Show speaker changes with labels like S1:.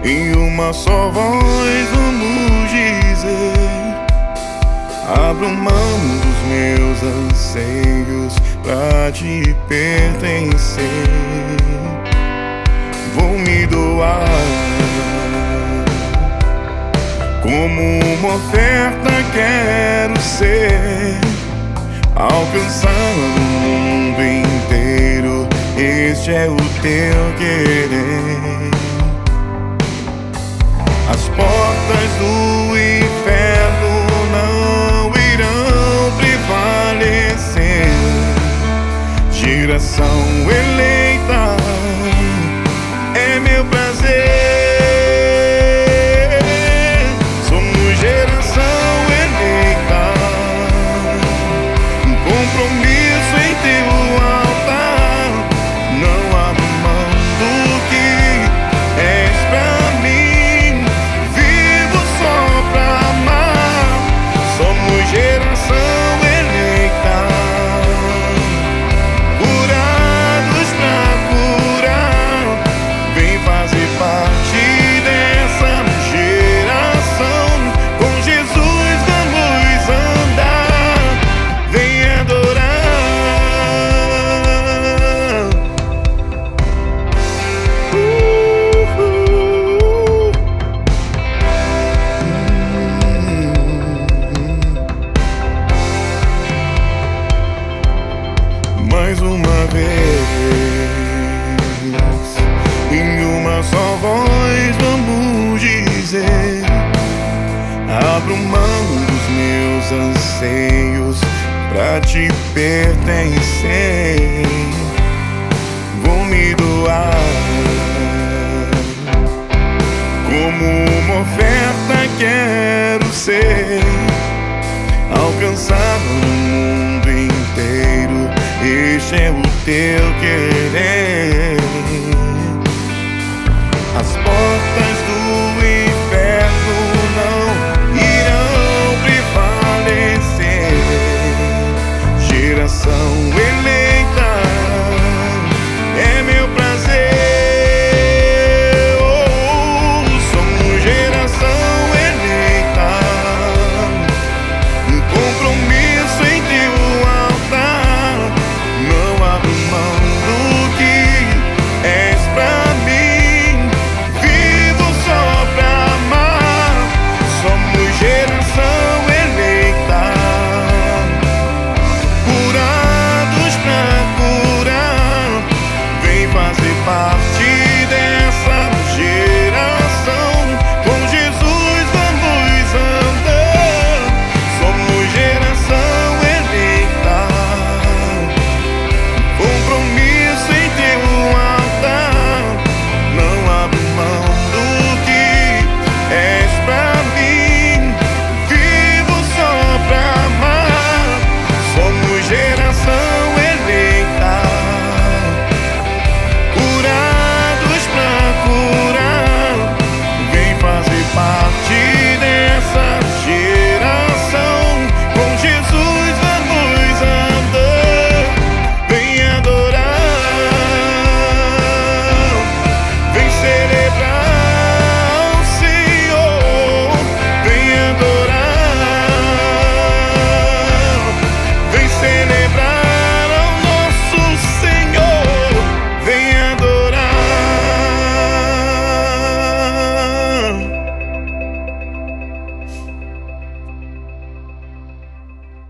S1: Em uma só voz vamos dizer: abro mão dos meus anseios pra te pertencer. Vou me doar como uma oferta, quero ser, alcançando o mundo inteiro. Este é o teu querer. As portas do inferno não irão prevalecer. Geração eleita, é meu prazer. Somos geração eleita, um compromisso em teu altar. Não abro mão do que és pra mim, vivo só pra amar. Somos geração eleita, curados pra curar. Vem fazer parte dessa geração. Com Jesus vamos andar. Vem adorar. Mais uma vez, em uma só voz vamos dizer: abro mão dos meus anseios pra te pertencer. Vou me doar como uma oferta, quero ser, alcançado no mundo inteiro. Este é o teu querer. As portas do inferno não irão prevalecer. Geração eleita, é meu prazer. Oh, somos geração eleita, um compromisso em teu altar. Não abro mão do que és pra mim, vivo só pra amar. Somos geração eleita, curados pra curar. Vem fazer parte dessa geração. Com Jesus vamos andar. Somos geração eleita, compromisso em teu altar. Não abro mão do que és pra mim, vivo só pra amar. Somos geração